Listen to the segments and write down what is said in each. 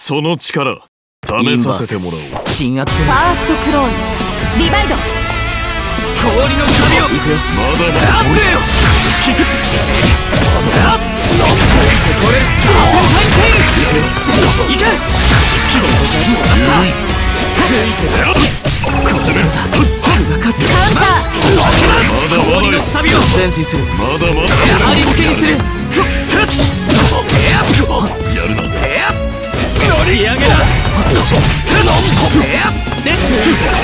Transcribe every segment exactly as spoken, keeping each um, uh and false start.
その力試させてもらおう。 鎮圧。 ファーストクローンリバイド。 氷の髪を。 まだまだ熱よ。引く。あっ。これ。いけ。 ゆるいぞ。くせめ。 カウンター。 まだまだよ。 前進する。 まだまだ張り付けにする。 やるな。 仕上げだ。レッツ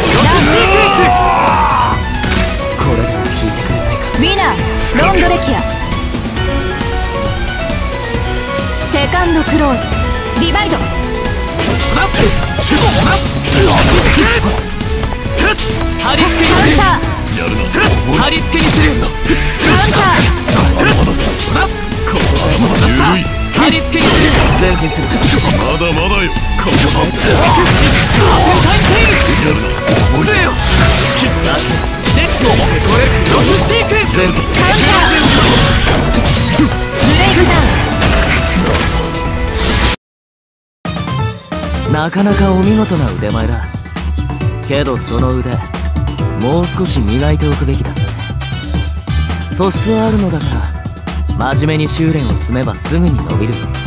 これでも聞いてくれないか。 ウィナーロンドレキア。セカンドクローズリバイド。 貼り付けにする。 やるな。 貼り付けにする。 カウンター。 ゆるいぞ。 貼り付けにする。前進する。 まだまだよ。 ここでやるな。杖よ。さて、レッツこれクロスチーク。前進。 カウンター。ブレイクダウン。 なかなかお見事な腕前だ。けどその腕もう少し磨いておくべきだったね。素質はあるのだから真面目に修練を積めばすぐに伸びる。